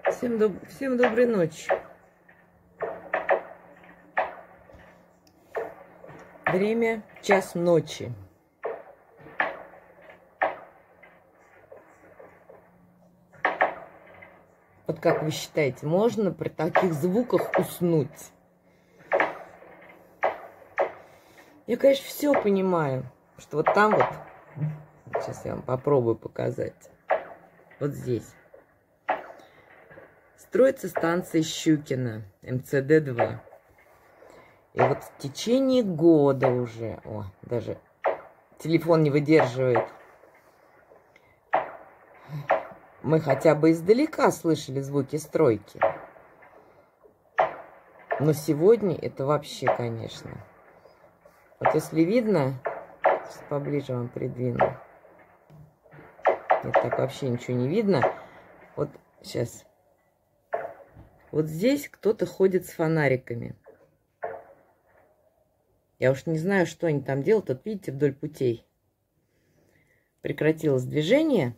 Всем доброй ночи. Время 1 ночи. Вот как вы считаете, можно при таких звуках уснуть? Я, конечно, все понимаю, что вот там вот, сейчас я вам попробую показать, вот здесь строится станция Щукино, МЦД-2. И вот в течение года уже, даже телефон не выдерживает, мы хотя бы издалека слышали звуки стройки. Но сегодня это вообще, конечно. Вот если видно, сейчас поближе вам придвину. Нет, так вообще ничего не видно. Вот сейчас. Вот здесь кто-то ходит с фонариками. Я уж не знаю, что они там делают. Вот видите, вдоль путей прекратилось движение.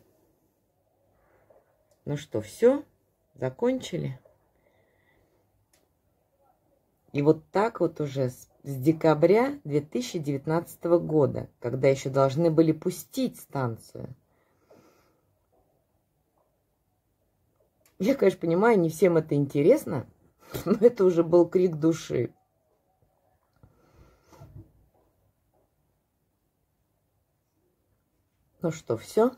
Ну что, все, закончили. И вот так вот уже с декабря 2019 года, когда еще должны были пустить станцию. Я, конечно, понимаю, не всем это интересно, но это уже был крик души. Ну что, все?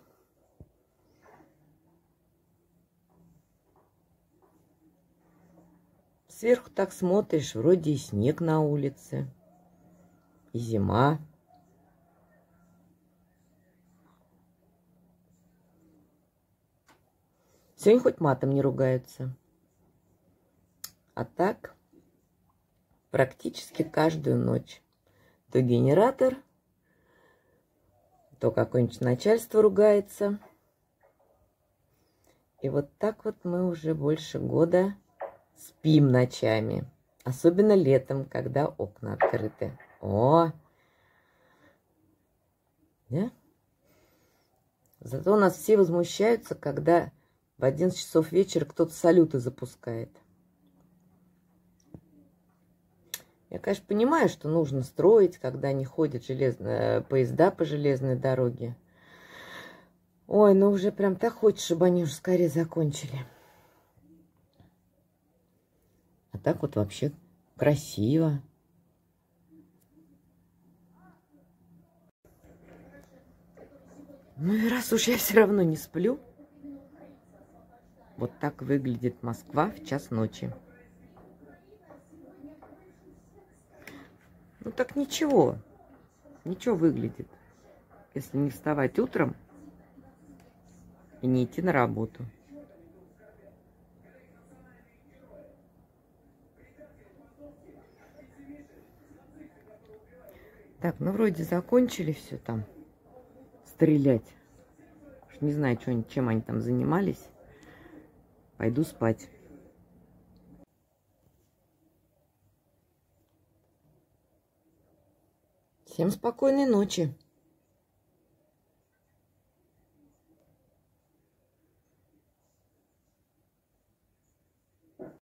Сверху так смотришь, вроде и снег на улице, и зима. Сегодня хоть матом не ругаются. А так практически каждую ночь. То генератор, то какое-нибудь начальство ругается. И вот так вот мы уже больше года спим ночами. Особенно летом, когда окна открыты. Да? Зато у нас все возмущаются, когда в 11 часов вечера кто-то салюты запускает. Я, конечно, понимаю, что нужно строить, когда не ходят поезда по железной дороге. Ой, ну уже прям так хочется, чтобы они уже скорее закончили. А так вот вообще красиво. Ну и раз уж я все равно не сплю, вот так выглядит Москва в 1 ночи. Ну так ничего выглядит, если не вставать утром и не идти на работу. Так, ну вроде закончили все там стрелять. Уж не знаю, чем они там занимались. Пойду спать. Всем спокойной ночи.